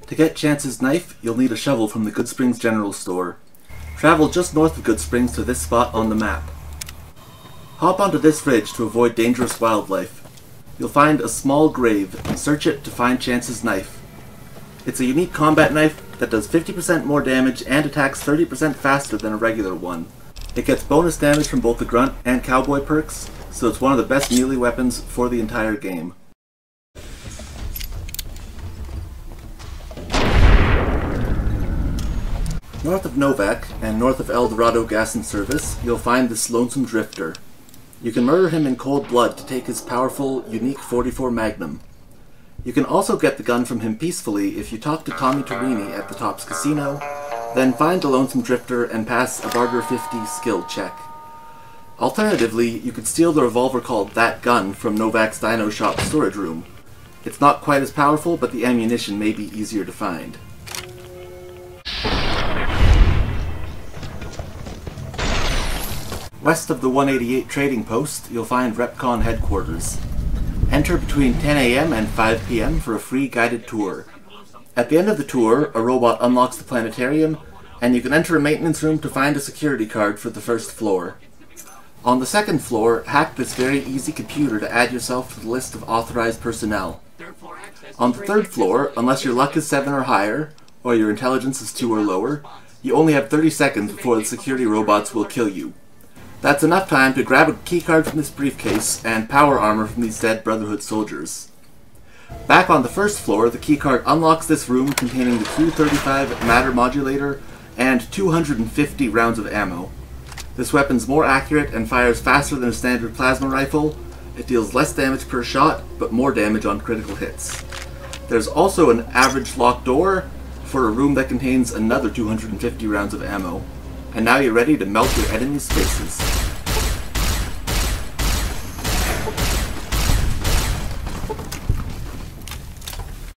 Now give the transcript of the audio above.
To get Chance's knife, you'll need a shovel from the Goodsprings General Store. Travel just north of Goodsprings to this spot on the map. Hop onto this ridge to avoid dangerous wildlife. You'll find a small grave and search it to find Chance's knife. It's a unique combat knife that does 50% more damage and attacks 30% faster than a regular one. It gets bonus damage from both the Grunt and Cowboy perks, so it's one of the best melee weapons for the entire game. North of Novac, and north of Dorado Gas Service, you'll find this Lonesome Drifter. You can murder him in cold blood to take his powerful, unique 44 Magnum. You can also get the gun from him peacefully if you talk to Tommy Torini at the Tops Casino, then find the Lonesome Drifter and pass a Barter 50 skill check. Alternatively, you could steal the revolver called That Gun from Novac's dino-shop storage room. It's not quite as powerful, but the ammunition may be easier to find. West of the 188 trading post, you'll find RepCon headquarters. Enter between 10 AM and 5 PM for a free guided tour. At the end of the tour, a robot unlocks the planetarium, and you can enter a maintenance room to find a security card for the first floor. On the second floor, hack this very easy computer to add yourself to the list of authorized personnel. On the third floor, unless your luck is 7 or higher, or your intelligence is 2 or lower, you only have 30 seconds before the security robots will kill you. That's enough time to grab a keycard from this briefcase and power armor from these dead Brotherhood soldiers. Back on the first floor, the keycard unlocks this room containing the Q-35 matter modulator and 250 rounds of ammo. This weapon's more accurate and fires faster than a standard plasma rifle. It deals less damage per shot, but more damage on critical hits. There's also an average locked door for a room that contains another 250 rounds of ammo. And now you're ready to melt your enemies' faces.